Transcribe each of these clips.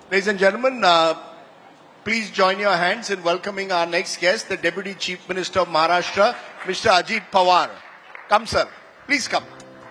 Ladies and gentlemen, please join your hands in welcoming our next guest, the Deputy Chief Minister of Maharashtra, Mr. Ajit Pawar. Come, sir. Please come.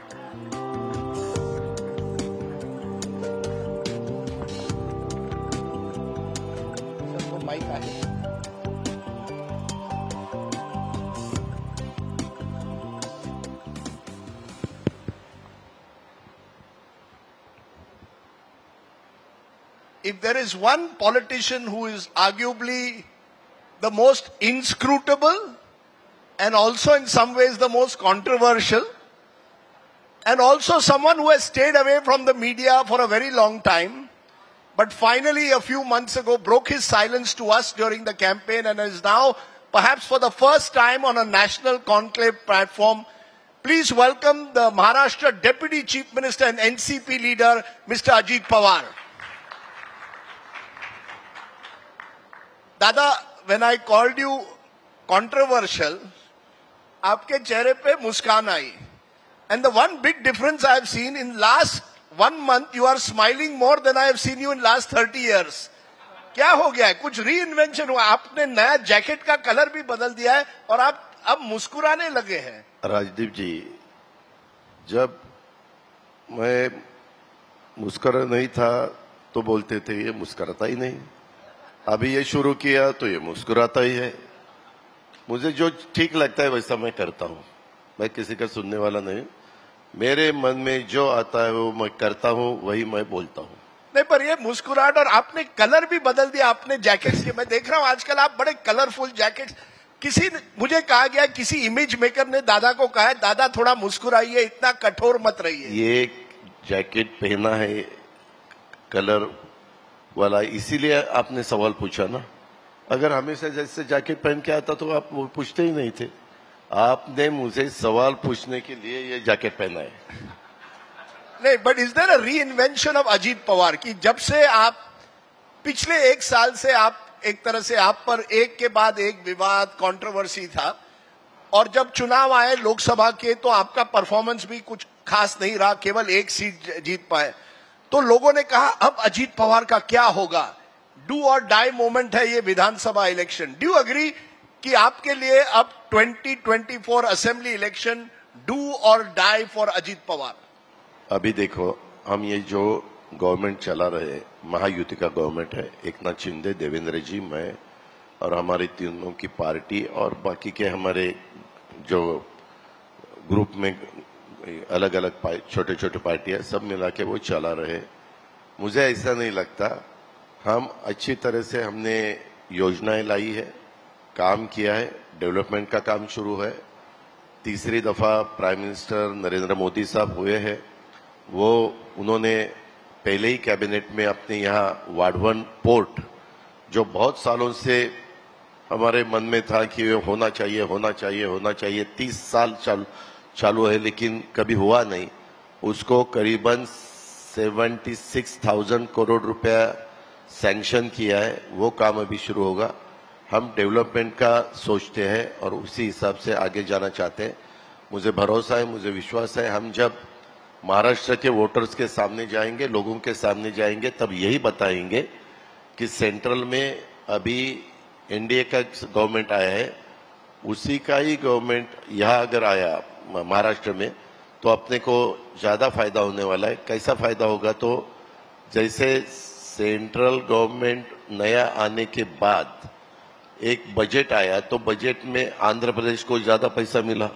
If there is one politician who is arguably the most inscrutable and also in some ways the most controversial, and also someone who has stayed away from the media for a very long time, but finally a few months ago broke his silence to us during the campaign and is now perhaps for the first time on a national conclave platform, please welcome the Maharashtra Deputy Chief Minister and NCP leader, Mr. Ajit Pawar. Dada, when I called you controversial, आपके चेहरे पे मुस्कान आई. And the one big difference I have seen in last 1 month, you are smiling more than I have seen you in last 30 years. क्या हो गया है? कुछ reinvention हुआ? आपने नया जैकेट का कलर भी बदल दिया है और आप अब मुस्कुराने लगे हैं. राजदीप जी, जब मैं मुस्कुरा नहीं था तो बोलते थे ये मुस्कुराता ही नहीं. अभी ये शुरू किया तो ये मुस्कुराता ही है. मुझे जो ठीक लगता है वैसा मैं करता हूँ. मैं किसी का सुनने वाला नहीं. मेरे मन में जो आता है वो मैं करता हूँ, वही मैं बोलता हूँ. नहीं, पर ये मुस्कुराहट और आपने कलर भी बदल दिया आपने जैकेट्स के. मैं देख रहा हूँ आजकल आप बड़े कलरफुल जैकेट्स. किसी मुझे कहा गया, किसी इमेज मेकर ने दादा को कहा है, दादा थोड़ा मुस्कुराइए, इतना कठोर मत रहिए. ये जैकेट पहना है कलर वाला, इसीलिए आपने सवाल पूछा ना. अगर हमेशा जैसे जैकेट पहन के आता तो आप वो पूछते ही नहीं थे. आपने मुझे सवाल पूछने के लिए ये जैकेट पहना है. नहीं, but is there a reinvention of Ajit Pawar की जब से आप पिछले 1 साल से आप एक तरह से आप पर एक के बाद एक विवाद कंट्रोवर्सी था, और जब चुनाव आए लोकसभा के तो आपका परफॉर्मेंस भी कुछ खास नहीं रहा, केवल 1 सीट जीत पाए. तो लोगों ने कहा अब अजीत पवार का क्या होगा. डू और डाई मोमेंट है ये विधानसभा इलेक्शन. डू अग्री कि आपके लिए अब 2024 असेंबली इलेक्शन डू और डाई फॉर अजीत पवार? अभी देखो, हम ये जो गवर्नमेंट चला रहे, महायुति का गवर्नमेंट है. एकनाथ शिंदे, देवेंद्र जी, मैं और हमारी तीनों की पार्टी और बाकी के हमारे जो ग्रुप में अलग अलग छोटे छोटे पार्टियां सब मिला के वो चला रहे. मुझे ऐसा नहीं लगता. हम अच्छी तरह से हमने योजनाएं लाई है, काम किया है, डेवलपमेंट का काम शुरू है. तीसरी दफा प्राइम मिनिस्टर नरेंद्र मोदी साहब हुए हैं. वो उन्होंने पहले ही कैबिनेट में अपने यहाँ वाढवन पोर्ट, जो बहुत सालों से हमारे मन में था कि होना चाहिए होना चाहिए होना चाहिए, 30 साल चालू है लेकिन कभी हुआ नहीं, उसको करीबन 76,000 करोड़ रुपया सैंक्शन किया है. वो काम अभी शुरू होगा. हम डेवलपमेंट का सोचते हैं और उसी हिसाब से आगे जाना चाहते हैं. मुझे भरोसा है, मुझे विश्वास है, हम जब महाराष्ट्र के वोटर्स के सामने जाएंगे, लोगों के सामने जाएंगे, तब यही बताएंगे कि सेंट्रल में अभी एनडीए का गवर्नमेंट आया है, उसी का ही गवर्नमेंट यहाँ अगर आया महाराष्ट्र में तो अपने को ज्यादा फायदा होने वाला है. कैसा फायदा होगा? तो जैसे सेंट्रल गवर्नमेंट नया आने के बाद एक बजट आया तो बजट में आंध्र प्रदेश को ज्यादा पैसा मिला,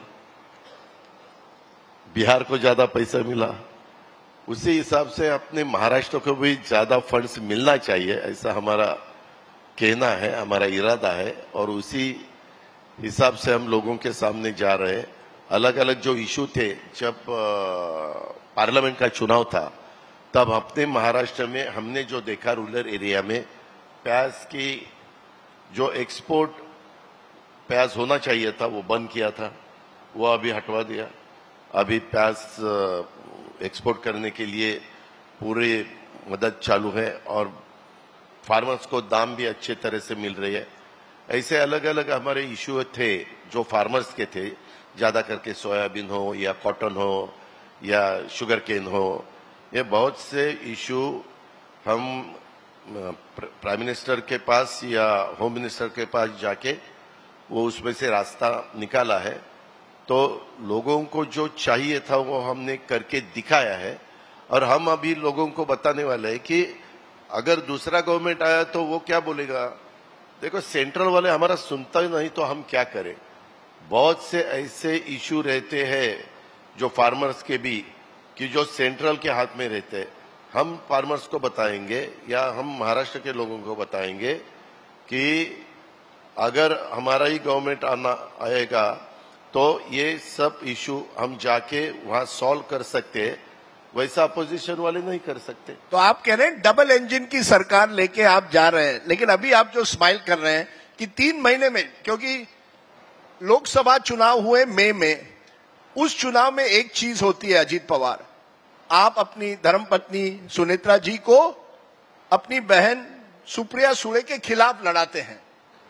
बिहार को ज्यादा पैसा मिला. उसी हिसाब से अपने महाराष्ट्र को भी ज्यादा फंड्स मिलना चाहिए, ऐसा हमारा कहना है, हमारा इरादा है. और उसी हिसाब से हम लोगों के सामने जा रहे हैं. अलग अलग जो इशू थे, जब पार्लियामेंट का चुनाव था तब अपने महाराष्ट्र में हमने जो देखा, रूरल एरिया में प्याज की जो एक्सपोर्ट प्याज होना चाहिए था वो बंद किया था, वो अभी हटवा दिया. अभी प्याज एक्सपोर्ट करने के लिए पूरी मदद चालू है और फार्मर्स को दाम भी अच्छे तरह से मिल रही है. ऐसे अलग अलग हमारे इशू थे जो फार्मर्स के थे, ज्यादा करके सोयाबीन हो या कॉटन हो या शुगर केन हो, ये बहुत से इशू हम प्राइम मिनिस्टर के पास या होम मिनिस्टर के पास जाके वो उसमें से रास्ता निकाला है। तो लोगों को जो चाहिए था वो हमने करके दिखाया है, और हम अभी लोगों को बताने वाले हैं कि अगर दूसरा गवर्नमेंट आया तो वो क्या बोलेगा। देखो, सेंट्रल वाले हमारा सुनता ही नहीं तो हम क्या करें। बहुत से ऐसे इशू रहते हैं जो फार्मर्स के भी, कि जो सेंट्रल के हाथ में रहते हैं। हम फार्मर्स को बताएंगे या हम महाराष्ट्र के लोगों को बताएंगे कि अगर हमारा ही गवर्नमेंट आएगा तो ये सब इशू हम जाके वहां सॉल्व कर सकते हैं, वैसा अपोजिशन वाले नहीं कर सकते। तो आप कह रहे हैं डबल इंजन की सरकार लेके आप जा रहे हैं, लेकिन अभी आप जो स्माइल कर रहे हैं कि 3 महीने में, क्योंकि लोकसभा चुनाव हुए मई में, उस चुनाव में एक चीज होती है अजीत पवार, आप अपनी धर्मपत्नी सुनेत्रा जी को अपनी बहन सुप्रिया सुळे के खिलाफ लड़ाते हैं।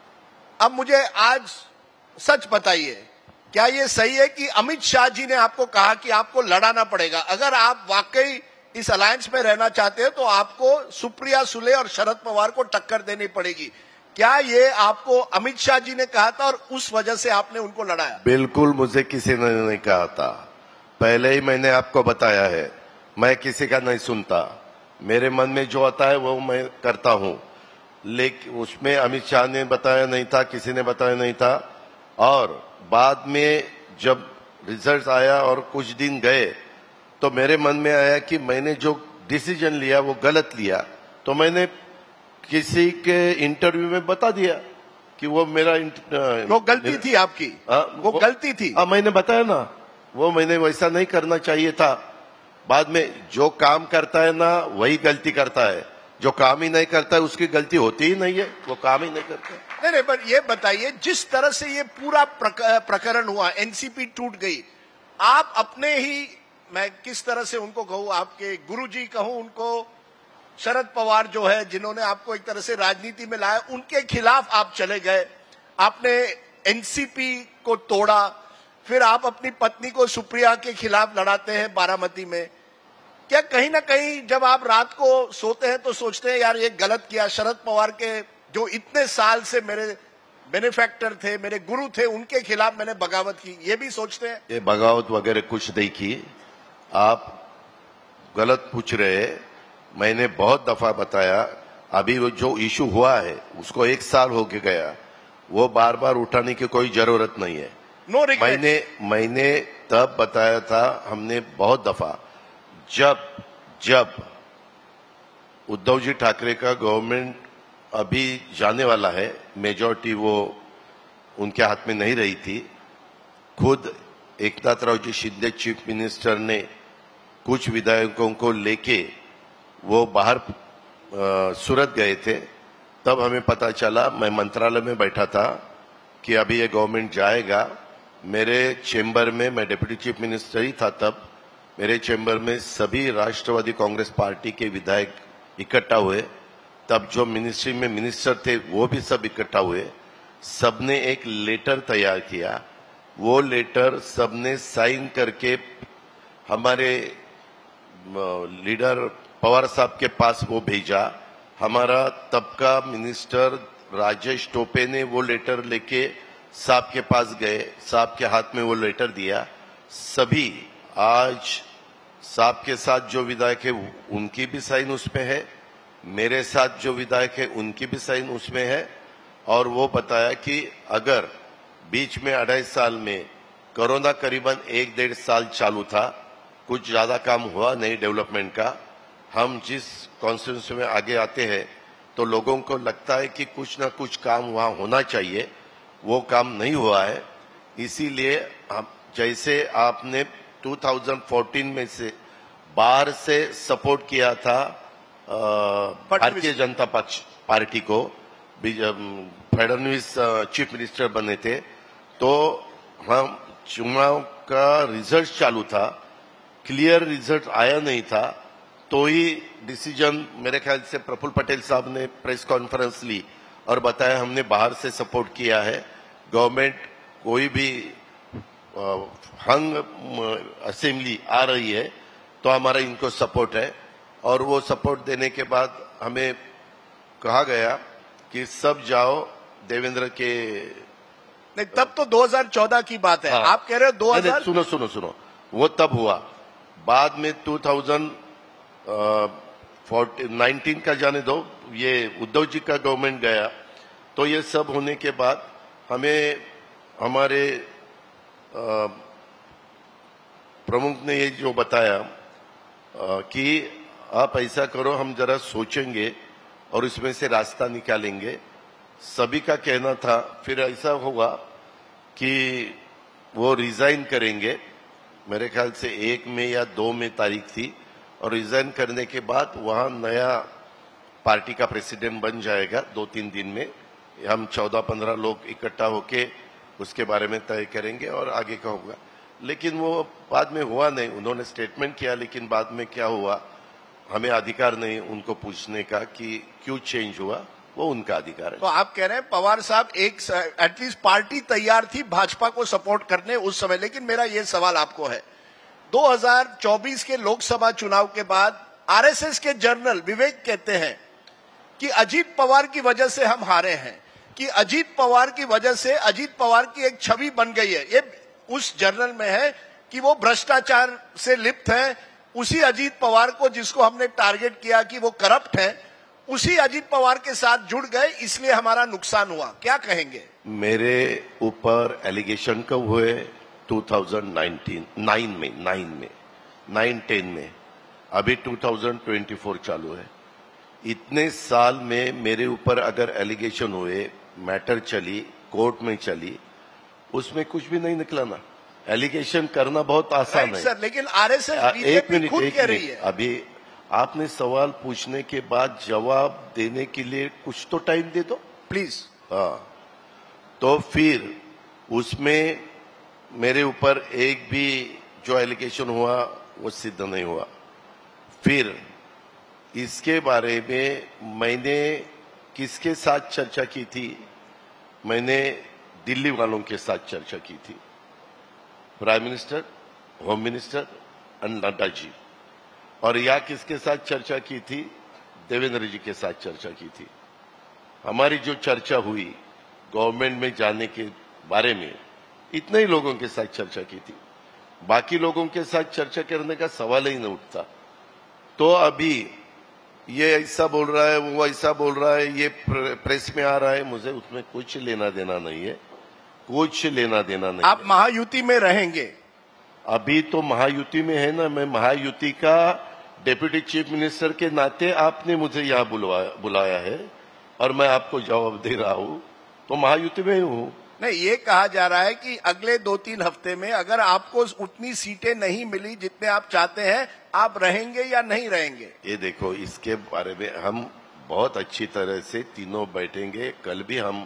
अब मुझे आज सच बताइए, क्या ये सही है कि अमित शाह जी ने आपको कहा कि आपको लड़ाना पड़ेगा, अगर आप वाकई इस अलायंस में रहना चाहते हो तो आपको सुप्रिया सुळे और शरद पवार को टक्कर देनी पड़ेगी? क्या ये आपको अमित शाह जी ने कहा था और उस वजह से आपने उनको लड़ाया? बिल्कुल, मुझे किसी ने नहीं कहा था। पहले ही मैंने आपको बताया है, मैं किसी का नहीं सुनता, मेरे मन में जो आता है वो मैं करता हूं। लेकिन उसमें अमित शाह ने बताया नहीं था, किसी ने बताया नहीं था। और बाद में जब रिजल्ट आया और कुछ दिन गए तो मेरे मन में आया कि मैंने जो डिसीजन लिया वो गलत लिया। तो मैंने किसी के इंटरव्यू में बता दिया कि वो मेरा वो गलती थी आपकी। वो गलती थी। मैंने बताया ना, वो मैंने वैसा नहीं करना चाहिए था। बाद में जो काम करता है ना वही गलती करता है, जो काम ही नहीं करता है उसकी गलती होती ही नहीं है, वो काम ही नहीं करता। नहीं, पर ये बताइए, जिस तरह से ये पूरा प्रकरण हुआ, एनसीपी टूट गई, आप अपने ही, मैं किस तरह से उनको कहूं, आपके गुरुजी कहूं उनको, शरद पवार जो है जिन्होंने आपको एक तरह से राजनीति में लाया, उनके खिलाफ आप चले गए, आपने एनसीपी को तोड़ा, फिर आप अपनी पत्नी को सुप्रिया के खिलाफ लड़ाते हैं बारामती में। क्या कहीं ना कहीं जब आप रात को सोते हैं तो सोचते हैं यार ये गलत किया, शरद पवार के जो इतने साल से मेरे बेनिफैक्टर थे, मेरे गुरु थे, उनके खिलाफ मैंने बगावत की, ये भी सोचते हैं? ये बगावत वगैरह कुछ नहीं की, आप गलत पूछ रहे हैं। मैंने बहुत दफा बताया, अभी वो जो इशू हुआ है उसको 1 साल हो गया, वो बार बार उठाने की कोई जरूरत नहीं है। No regret. मैंने तब बताया था, हमने बहुत दफा, जब उद्धव जी ठाकरे का गवर्नमेंट अभी जाने वाला है, मेजॉरिटी वो उनके हाथ में नहीं रही थी, खुद एकनाथराव जी शिंदे चीफ मिनिस्टर ने कुछ विधायकों को लेके वो बाहर सूरत गए थे। तब हमें पता चला, मैं मंत्रालय में बैठा था कि अभी ये गवर्नमेंट जाएगा। मेरे चेंबर में, मैं डिप्टी चीफ मिनिस्टर ही था तब, मेरे चेंबर में सभी राष्ट्रवादी कांग्रेस पार्टी के विधायक इकट्ठा हुए। तब जो मिनिस्ट्री में मिनिस्टर थे वो भी सब इकट्ठा हुए, सबने एक लेटर तैयार किया। वो लेटर सबने साइन करके हमारे लीडर पवार साहब के पास वो भेजा। हमारा तब का मिनिस्टर राजेश टोपे ने वो लेटर लेके साहब के पास गए, साहब के हाथ में वो लेटर दिया। सभी आज साहब के साथ जो विधायक है उनकी भी साइन उसमें है, मेरे साथ जो विधायक है उनकी भी साइन उसमें है। और वो बताया कि अगर बीच में 2.5 साल में कोरोना करीबन 1-1.5 साल चालू था, कुछ ज्यादा काम हुआ नहीं डेवलपमेंट का। हम जिस कॉन्स्टिट्यूंसी में आगे आते हैं तो लोगों को लगता है कि कुछ ना कुछ काम वहां होना चाहिए, वो काम नहीं हुआ है। इसीलिए जैसे आपने 2014 में से बाहर से सपोर्ट किया था भारतीय जनता पक्ष पार्टी को, फडणवीस चीफ मिनिस्टर बने थे, तो हम चुनाव का रिजल्ट चालू था, क्लियर रिजल्ट आया नहीं था, तो ही डिसीजन मेरे ख्याल से प्रफुल्ल पटेल साहब ने प्रेस कॉन्फ्रेंस ली और बताया हमने बाहर से सपोर्ट किया है। गवर्नमेंट कोई भी हंग असेंबली आ रही है तो हमारा इनको सपोर्ट है। और वो सपोर्ट देने के बाद हमें कहा गया कि सब जाओ देवेंद्र के। नहीं, तब तो 2014 की बात है। हाँ। आप कह रहे हो 2000। सुनो सुनो सुनो, वो तब हुआ। बाद में 2019 का जाने दो, ये उद्धव जी का गवर्नमेंट गया, तो ये सब होने के बाद हमें हमारे प्रमुख ने ये जो बताया कि आप ऐसा करो, हम जरा सोचेंगे और इसमें से रास्ता निकालेंगे। सभी का कहना था। फिर ऐसा हुआ कि वो रिजाइन करेंगे, मेरे ख्याल से 1 में या 2 में तारीख थी, और रिजाइन करने के बाद वहां नया पार्टी का प्रेसिडेंट बन जाएगा 2-3 दिन में। हम 14-15 लोग इकट्ठा होके उसके बारे में तय करेंगे और आगे का होगा। लेकिन वो बाद में हुआ नहीं। उन्होंने स्टेटमेंट किया, लेकिन बाद में क्या हुआ हमें अधिकार नहीं उनको पूछने का कि क्यों चेंज हुआ, वो उनका अधिकार है। तो आप कह रहे हैं पवार साहब एटलीस्ट पार्टी तैयार थी भाजपा को सपोर्ट करने उस समय। लेकिन मेरा ये सवाल आपको है, 2024 के लोकसभा चुनाव के बाद आरएसएस के जनरल विवेक कहते हैं कि अजीत पवार की वजह से हम हारे हैं, कि अजीत पवार की वजह से अजीत पवार की एक छवि बन गई है। ये उस जर्नल में है कि वो भ्रष्टाचार से लिप्त है। उसी अजीत पवार को जिसको हमने टारगेट किया कि वो करप्ट है, उसी अजीत पवार के साथ जुड़ गए, इसलिए हमारा नुकसान हुआ। क्या कहेंगे? मेरे ऊपर एलिगेशन कब हुए? 2009-10 में। अभी 2024 चालू है। इतने साल में मेरे ऊपर अगर एलिगेशन हुए, मैटर चली, कोर्ट में चली, उसमें कुछ भी नहीं निकला ना। एलिगेशन करना बहुत आसान है सर, लेकिन आरएसएस बीजेपी खुद कह रही है। अभी आपने सवाल पूछने के बाद जवाब देने के लिए कुछ तो टाइम दे दो प्लीज। हाँ, तो फिर उसमें मेरे ऊपर एक भी जो एलिगेशन हुआ वो सिद्ध नहीं हुआ। फिर इसके बारे में मैंने किसके साथ चर्चा की थी? मैंने दिल्ली वालों के साथ चर्चा की थी, प्राइम मिनिस्टर, होम मिनिस्टर और नड्डा जी। और या किसके साथ चर्चा की थी? देवेंद्र जी के साथ चर्चा की थी। हमारी जो चर्चा हुई गवर्नमेंट में जाने के बारे में, इतने ही लोगों के साथ चर्चा की थी। बाकी लोगों के साथ चर्चा करने का सवाल ही नहीं उठता। तो अभी ये ऐसा बोल रहा है, वो ऐसा बोल रहा है, ये प्रेस में आ रहा है, मुझे उसमें कुछ लेना देना नहीं है, कुछ लेना देना नहीं। आप महायुति में रहेंगे? अभी तो महायुति में है ना। मैं महायुति का डेप्यूटी चीफ मिनिस्टर के नाते आपने मुझे यहाँ बुलाया है और मैं आपको जवाब दे रहा हूँ, तो महायुति में हूँ। नहीं, ये कहा जा रहा है कि अगले 2-3 हफ्ते में अगर आपको उतनी सीटें नहीं मिली जितने आप चाहते हैं, आप रहेंगे या नहीं रहेंगे? ये देखो, इसके बारे में हम बहुत अच्छी तरह से तीनों बैठेंगे। कल भी हम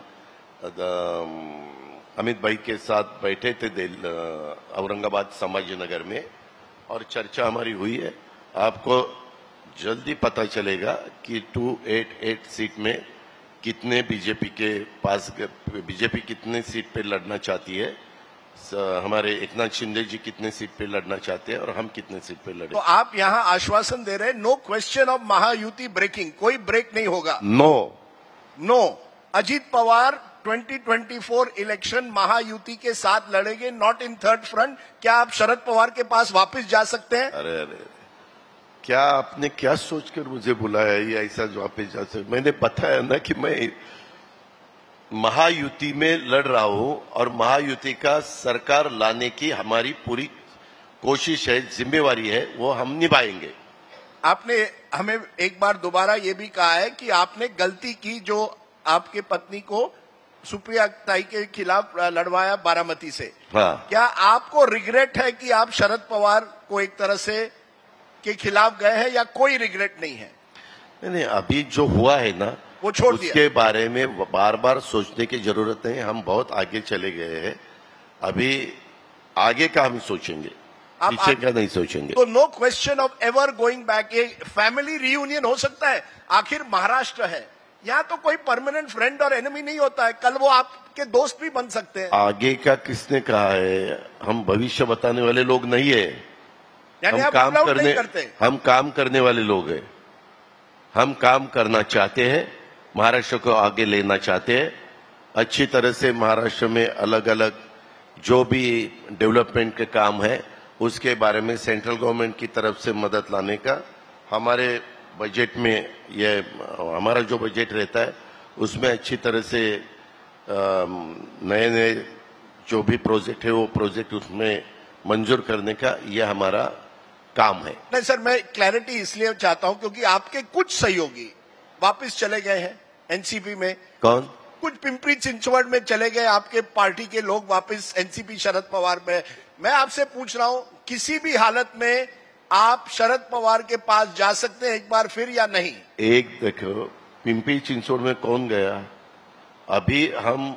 अमित भाई के साथ बैठे थे औरंगाबाद संभाजी नगर में, और चर्चा हमारी हुई है। आपको जल्दी पता चलेगा कि 288 सीट में कितने बीजेपी के पास, बीजेपी कितने सीट पे लड़ना चाहती है, हमारे एकनाथ शिंदे जी कितने सीट पे लड़ना चाहते हैं और हम कितने सीट पे लड़े। तो आप यहाँ आश्वासन दे रहे हैं no question of Mahayuti breaking, कोई ब्रेक नहीं होगा? नो। अजीत पवार 2024 इलेक्शन महायुति के साथ लड़ेंगे, नॉट इन थर्ड फ्रंट। क्या आप शरद पवार के पास वापस जा सकते हैं? अरे क्या आपने क्या सोचकर मुझे बुलाया? ये ऐसा वापस जा सकते? मैंने बताया ना कि मैं महायुति में लड़ रहा हूं और महायुति का सरकार लाने की हमारी पूरी कोशिश है, जिम्मेवारी है, वो हम निभाएंगे। आपने हमें एक बार दोबारा ये भी कहा है कि आपने गलती की जो आपके पत्नी को सुप्रिया ताई के खिलाफ लड़वाया बारामती से। हाँ। क्या आपको रिग्रेट है कि आप शरद पवार को एक तरह से के खिलाफ गए हैं, या कोई रिग्रेट नहीं है? नहीं, अभी जो हुआ है ना वो छोड़ दिया। उसके बारे में बार बार सोचने की जरूरत नहीं। हम बहुत आगे चले गए हैं, अभी आगे का हम सोचेंगे, पीछे का नहीं सोचेंगे। तो no question of ever going back. ये फैमिली रियूनियन हो सकता है, आखिर महाराष्ट्र है, यहाँ तो कोई परमानेंट फ्रेंड और एनिमी नहीं होता है, कल वो आपके दोस्त भी बन सकते हैं। आगे का किसने कहा है? हम भविष्य बताने वाले लोग नहीं है, यानी हम आप काम नहीं करते। हम काम करने वाले लोग हैं। हम काम करना चाहते हैं महाराष्ट्र को आगे लेना चाहते हैं। अच्छी तरह से महाराष्ट्र में अलग अलग जो भी डेवलपमेंट के काम है उसके बारे में सेंट्रल गवर्नमेंट की तरफ से मदद लाने का हमारे बजट में, ये हमारा जो बजट रहता है उसमें अच्छी तरह से नए नए जो भी प्रोजेक्ट है वो प्रोजेक्ट उसमें मंजूर करने का यह हमारा काम है। नहीं सर, मैं क्लैरिटी इसलिए चाहता हूं क्योंकि आपके कुछ सहयोगी वापस चले गए हैं एनसीपी में। कौन? कुछ पिंपरी चिंचवड़ में चले गए आपके पार्टी के लोग वापस एनसीपी शरद पवार में। मैं आपसे पूछ रहा हूं, किसी भी हालत में आप शरद पवार के पास जा सकते हैं एक बार फिर या नहीं? एक देखो, पिंपरी चिंचवड़ में कौन गया? अभी हम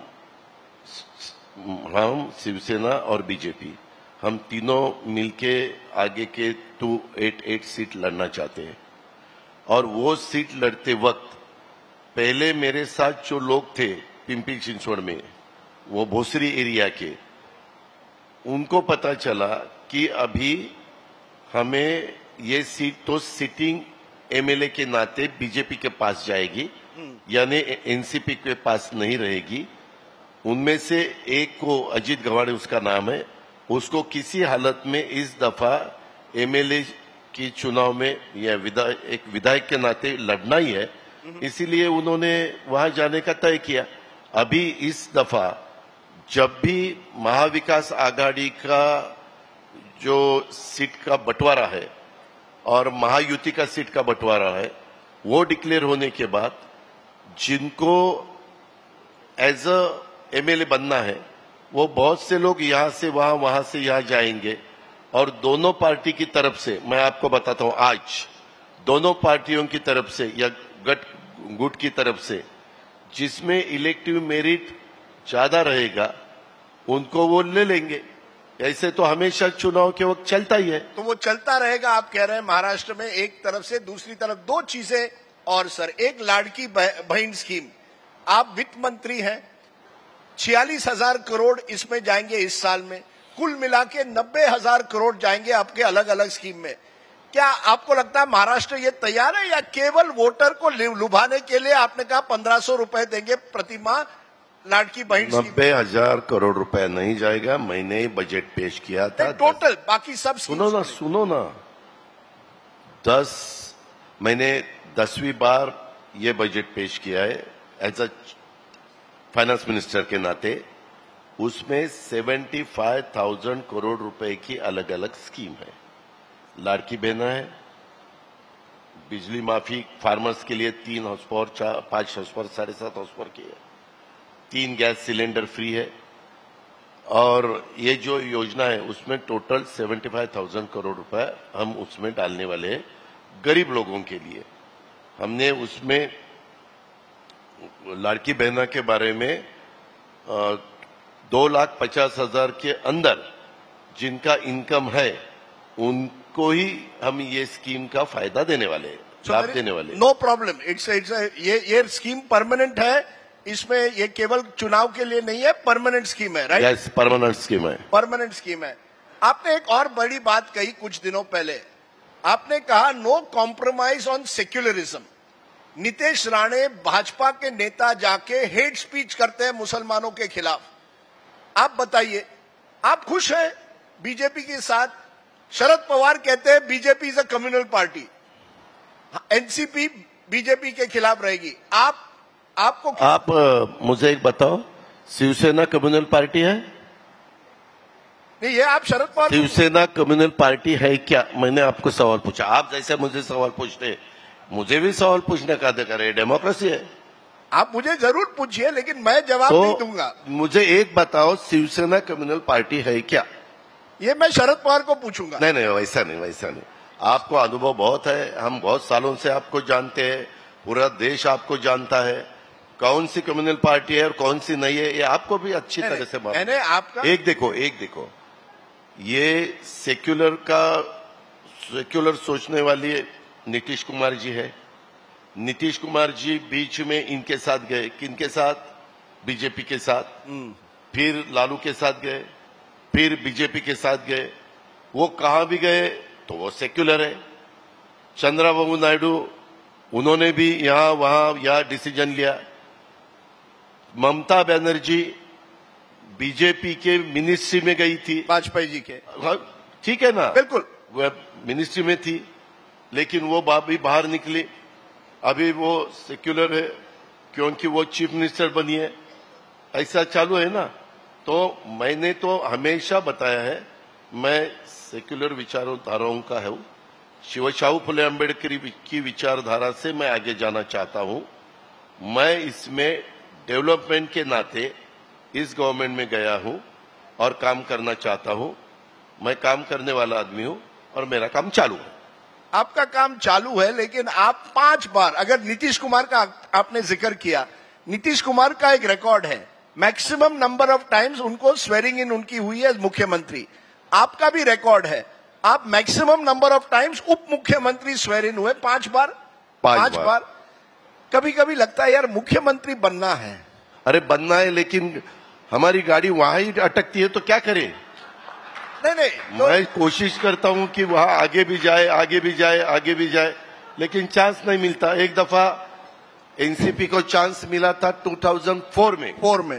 शिवसेना और बीजेपी हम तीनों मिलके आगे के 288 सीट लड़ना चाहते हैं। और वो सीट लड़ते वक्त पहले मेरे साथ जो लोग थे पिंपरी चिंचवड़ में, वो भोसरी एरिया के, उनको पता चला कि अभी हमें ये सीट तो सिटिंग एमएलए के नाते बीजेपी के पास जाएगी, यानी एनसीपी के पास नहीं रहेगी। उनमें से एक को, अजीत गवाड़े उसका नाम है, उसको किसी हालत में इस दफा एमएलए की चुनाव में या एक विधायक के नाते लड़ना ही है, इसीलिए उन्होंने वहां जाने का तय किया। अभी इस दफा जब भी महाविकास आघाड़ी का जो सीट का बंटवारा है और महायुति का सीट का बंटवारा है, वो डिक्लेयर होने के बाद जिनको एज अ एमएलए बनना है वो बहुत से लोग यहां से वहां, वहां से यहां जाएंगे। और दोनों पार्टी की तरफ से, मैं आपको बताता हूं, आज दोनों पार्टियों की तरफ से या गुट की तरफ से जिसमें इलेक्टिव मेरिट ज्यादा रहेगा उनको वो ले लेंगे। ऐसे तो हमेशा चुनाव के वक्त चलता ही है। तो वो चलता रहेगा आप कह रहे हैं महाराष्ट्र में एक तरफ से। दूसरी तरफ दो चीजें और सर, एक लाड़की बहन स्कीम, आप वित्त मंत्री हैं, 46,000 करोड़ इसमें जाएंगे इस साल में, कुल मिला के 90,000 करोड़ जाएंगे आपके अलग अलग स्कीम में। क्या आपको लगता है महाराष्ट्र ये तैयार है या केवल वोटर को लुभाने के लिए आपने कहा 1,500 रुपए देंगे प्रति माह लाड़की बहन स्कीम? 90,000 करोड़ रुपए नहीं जाएगा। मैंने ही बजट पेश किया था टोटल, बाकी सब सुनो ना, मैंने 10वीं बार ये बजट पेश किया है एज अ फाइनेंस मिनिस्टर के नाते। उसमें 75,000 करोड़ रुपए की अलग अलग स्कीम है। लाड़की बहना है, बिजली माफी फार्मर्स के लिए 3 horse power, 5 horse power, 7.5 horse power की है, 3 गैस सिलेंडर फ्री है। और ये जो योजना है उसमें टोटल 75,000 करोड़ रुपए हम उसमें डालने वाले हैं गरीब लोगों के लिए। हमने उसमें लाड़की बहना के बारे में 2,50,000 के अंदर जिनका इनकम है उनको ही हम ये स्कीम का फायदा देने वाले हैं, लाभ देने वाले। नो प्रॉब्लम, ये स्कीम परमानेंट है, इसमें ये केवल चुनाव के लिए नहीं है, परमानेंट स्कीम है, राइट? यस, परमानेंट स्कीम है। परमानेंट स्कीम है। आपने एक और बड़ी बात कही कुछ दिनों पहले, आपने कहा no compromise on secularism. Nitish Rane Bhajpa के नेता जाके हेट स्पीच करते हैं मुसलमानों के खिलाफ। आप बताइए, आप खुश हैं बीजेपी के साथ? शरद पवार कहते हैं BJP is a communal party, NCP BJP के खिलाफ रहेगी। आप मुझे एक बताओ, शिवसेना कम्युनल पार्टी है? नहीं, ये आप शरद पवार, शिवसेना कम्युनल पार्टी है क्या? मैंने आपको सवाल पूछा, आप जैसे मुझे सवाल पूछते, मुझे भी सवाल पूछने का अधिकार है, डेमोक्रेसी है। आप मुझे जरूर पूछिए, लेकिन मैं जवाब नहीं दूंगा। मुझे एक बताओ, शिवसेना कम्युनल पार्टी है क्या? ये मैं शरद पवार को पूछूंगा। नहीं, वैसा नहीं। आपको अनुभव बहुत है, हम बहुत सालों से आपको जानते हैं, पूरा देश आपको जानता है, कौन सी कम्युनल पार्टी है और कौन सी नहीं है, ये आपको भी अच्छी तरह से मालूम है। आपका एक देखो, ये सेक्युलर सोचने वाली नीतीश कुमार जी है। नीतीश कुमार जी बीच में इनके साथ गए, किनके साथ? बीजेपी के साथ। फिर लालू के साथ गए, फिर बीजेपी के साथ गए। वो कहां भी गए तो वो सेक्युलर है। चंद्रबाबू नायडू उन्होंने भी यहाँ वहां यह डिसीजन लिया। ममता बनर्जी बीजेपी के मिनिस्ट्री में गई थी, वाजपेयी जी के, ठीक है ना, बिल्कुल वह मिनिस्ट्री में थी, लेकिन वो भी बाहर निकली। अभी वो सेक्युलर है क्योंकि वो चीफ मिनिस्टर बनी है, ऐसा चालू है ना। तो मैंने तो हमेशा बताया है, मैं सेक्युलर विचारधाराओं का हूं, शिवशाहू फुले अम्बेडकर की विचारधारा से मैं आगे जाना चाहता हूं। मैं इसमें डेवलपमेंट के नाते इस गवर्नमेंट में गया हूं और काम करना चाहता हूं। मैं काम करने वाला आदमी हूं और मेरा काम चालू है। आपका काम चालू है, लेकिन आप 5 बार, अगर नीतीश कुमार का आपने जिक्र किया, नीतीश कुमार का एक रिकॉर्ड है, मैक्सिमम नंबर ऑफ टाइम्स उनको स्वेरिंग इन उनकी हुई है मुख्यमंत्री। आपका भी रिकॉर्ड है, आप मैक्सिमम नंबर ऑफ टाइम्स उप मुख्यमंत्री स्वेर इन हुए, 5 बार। 5 बार। कभी कभी लगता है यार मुख्यमंत्री बनना है। अरे बनना है, लेकिन हमारी गाड़ी वहां ही अटकती है तो क्या करें। नहीं तो मैं कोशिश करता हूं कि वहां आगे भी जाए, आगे भी जाए, आगे भी जाए, लेकिन चांस नहीं मिलता। एक दफा एनसीपी को चांस मिला था 2004 में,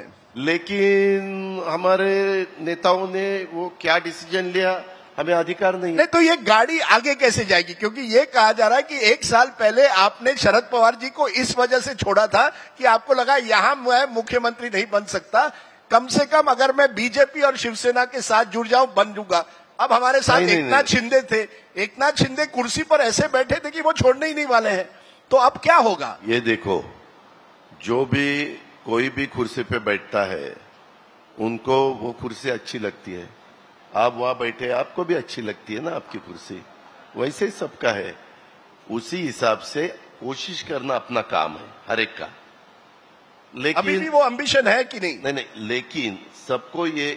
लेकिन हमारे नेताओं ने वो क्या डिसीजन लिया, हमें अधिकार नहीं। तो ये गाड़ी आगे कैसे जाएगी? क्योंकि ये कहा जा रहा है कि 1 साल पहले आपने शरद पवार जी को इस वजह से छोड़ा था कि आपको लगा यहां मैं मुख्यमंत्री नहीं बन सकता, कम से कम अगर मैं बीजेपी और शिवसेना के साथ जुड़ जाऊं बन जूंगा। अब हमारे साथ एकनाथ शिंदे थे, एकनाथ शिंदे कुर्सी पर ऐसे बैठे थे कि वो छोड़ने ही नहीं वाले हैं, तो अब क्या होगा? ये देखो, जो भी कोई भी कुर्सी पे बैठता है उनको वो कुर्सी अच्छी लगती है। आप वहां बैठे, आपको भी अच्छी लगती है ना आपकी कुर्सी, वैसे ही सबका है। उसी हिसाब से कोशिश करना अपना काम है हर एक का। लेकिन अभी भी वो एम्बिशन है कि नहीं? नहीं, लेकिन सबको ये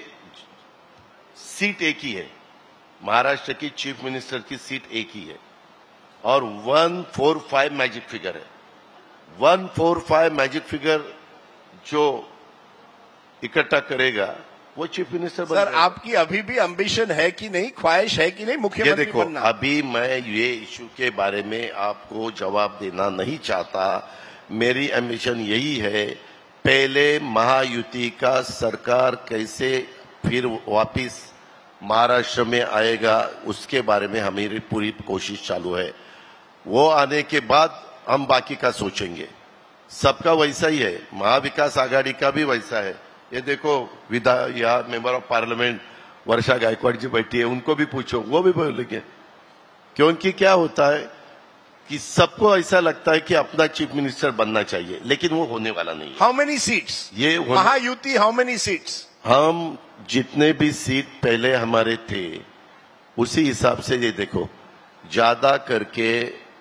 सीट एक ही है, महाराष्ट्र की चीफ मिनिस्टर की सीट एक ही है और 145 मैजिक फिगर है। 145 मैजिक फिगर जो इकट्ठा करेगा वो चीफ मिनिस्टर बन सर, आपकी अभी भी एम्बिशन है कि नहीं, ख्वाहिश है कि नहीं मुख्यमंत्री देखो, बनना? अभी मैं ये इशू के बारे में आपको जवाब देना नहीं चाहता। मेरी एम्बिशन यही है, पहले महायुति का सरकार कैसे फिर वापिस महाराष्ट्र में आएगा उसके बारे में हमारी पूरी कोशिश चालू है। वो आने के बाद हम बाकी का सोचेंगे। सबका वैसा ही है, महाविकास आघाड़ी का भी वैसा है। ये देखो, या member of parliament Varsha Gaikwad ji बैठी है, उनको भी पूछो, वो भी बोलेंगे। क्योंकि क्या होता है कि सबको ऐसा लगता है कि अपना चीफ मिनिस्टर बनना चाहिए, लेकिन वो होने वाला नहीं है। How many seats? ये महायुति हाउ मेनी सीट्स? हम जितने भी सीट पहले हमारे थे उसी हिसाब से ये देखो, ज्यादा करके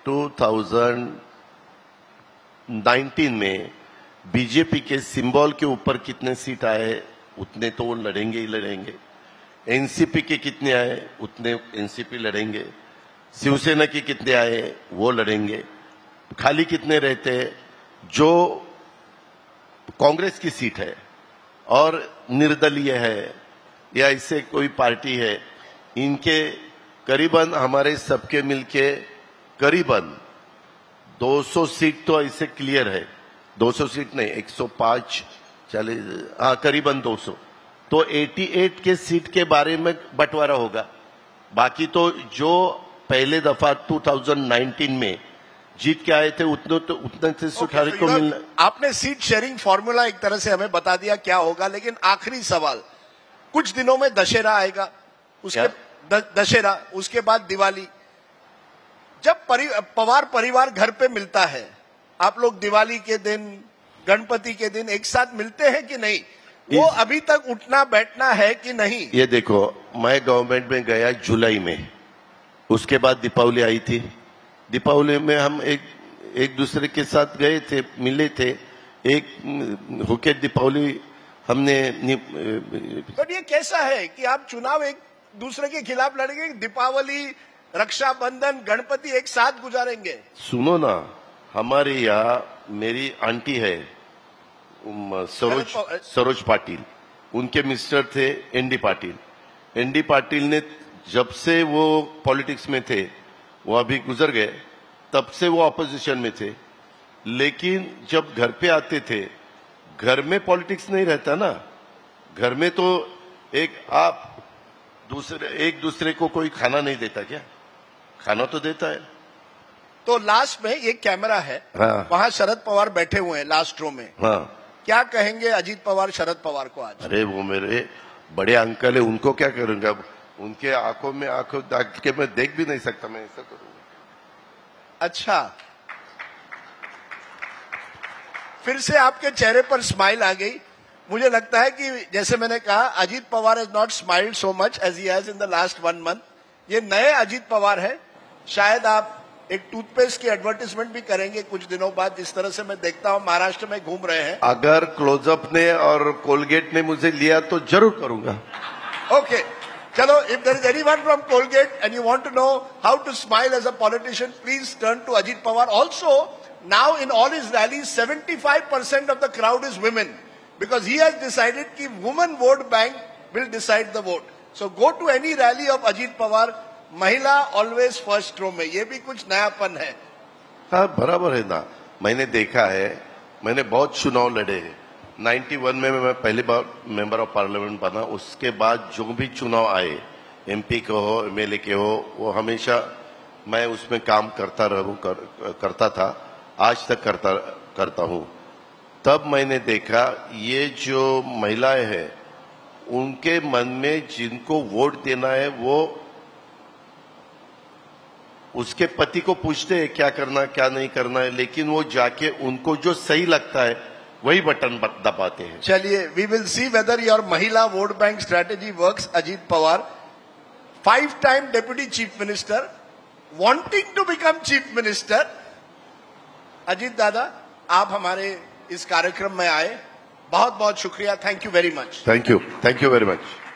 2019 में बीजेपी के सिंबल के ऊपर कितने सीट आए उतने तो वो लड़ेंगे ही लड़ेंगे। एनसीपी के कितने आए उतने एनसीपी लड़ेंगे। शिवसेना के कितने आए वो लड़ेंगे। खाली कितने रहते, जो कांग्रेस की सीट है और निर्दलीय है या इससे कोई पार्टी है, इनके करीबन हमारे सबके मिलके करीबन 200 सीट तो ऐसे क्लियर है। 200 सीट नहीं, 105 चले, हाँ करीबन 200। तो 88 के सीट के बारे में बंटवारा होगा। बाकी तो जो पहले दफा 2019 में जीत के आए थे उतने से सुठारे को मिलना। आपने सीट शेयरिंग फॉर्मूला एक तरह से हमें बता दिया क्या होगा, लेकिन आखिरी सवाल, कुछ दिनों में दशहरा आएगा, उसके दशहरा, उसके बाद दिवाली। जब पवार परिवार घर पे मिलता है, आप लोग दिवाली के दिन, गणपति के दिन एक साथ मिलते हैं कि नहीं? वो अभी तक उठना बैठना है कि नहीं? ये देखो, मैं गवर्नमेंट में गया जुलाई में, उसके बाद दीपावली आई थी। दीपावली में हम एक दूसरे के साथ गए थे, मिले थे, एक होके दीपावली हमने। तो ये कैसा है कि आप चुनाव एक दूसरे के खिलाफ लड़ेंगे, दीपावली, रक्षाबंधन, गणपति एक साथ गुजारेंगे? सुनो ना, हमारे यहाँ मेरी आंटी है सरोज पाटिल, उनके मिस्टर थे एनडी पाटिल। एनडी पाटिल ने जब से वो पॉलिटिक्स में थे, वो अभी गुजर गए, तब से वो ऑपोजिशन में थे, लेकिन जब घर पे आते थे, घर में पॉलिटिक्स नहीं रहता ना। घर में तो एक दूसरे को कोई खाना नहीं देता क्या? खाना तो देता है। तो लास्ट में ये कैमरा है, हाँ। वहां शरद पवार बैठे हुए हैं लास्ट रो में। हाँ, क्या कहेंगे अजीत पवार शरद पवार को आज? अरे वो मेरे बड़े अंकल है, उनको क्या करूंगा? उनके आंखों में आंखों डाल के मैं देख भी नहीं सकता, मैं ऐसा करूंगा। अच्छा, फिर से आपके चेहरे पर स्माइल आ गई। मुझे लगता है कि जैसे मैंने कहा, Ajit Pawar has not smiled so much as he has in the last 1 month. ये नए अजीत पवार है। शायद आप एक टूथपेस्ट की एडवर्टाइजमेंट भी करेंगे कुछ दिनों बाद, जिस तरह से मैं देखता हूं महाराष्ट्र में घूम रहे हैं। अगर क्लोजअप ने और कोलगेट ने मुझे लिया तो जरूर करूंगा। ओके, चलो, if there is anyone from Colgate and you want to know how to smile as a politician, please turn to Ajit Pawar. Also now in all his rallies 75% of the crowd is women, because he has decided कि women vote bank will decide the vote. So go to any rally of Ajit Pawar, महिला always first row में। ये भी कुछ नयापन है। हाँ, बराबर है ना। मैंने देखा है, मैंने बहुत चुनाव लड़े हैं। 91 में मैं पहली बार मेंबर ऑफ पार्लियामेंट बना। उसके बाद जो भी चुनाव आए, MP के हो, MLA के हो, वो हमेशा मैं उसमें काम करता था, आज तक करता हूँ। तब मैंने देखा ये जो महिलाएं हैं, उनके मन में जिनको वोट देना है वो उसके पति को पूछते हैं क्या करना क्या नहीं करना है, लेकिन वो जाके उनको जो सही लगता है वही बटन दबाते हैं। चलिए, we will see whether your mahila vote bank strategy works. Ajit Pawar, 5-time deputy chief minister, wanting to become chief minister. Ajit Dada, आप हमारे इस कार्यक्रम में आए, बहुत बहुत शुक्रिया। Thank you very much. Thank you very much.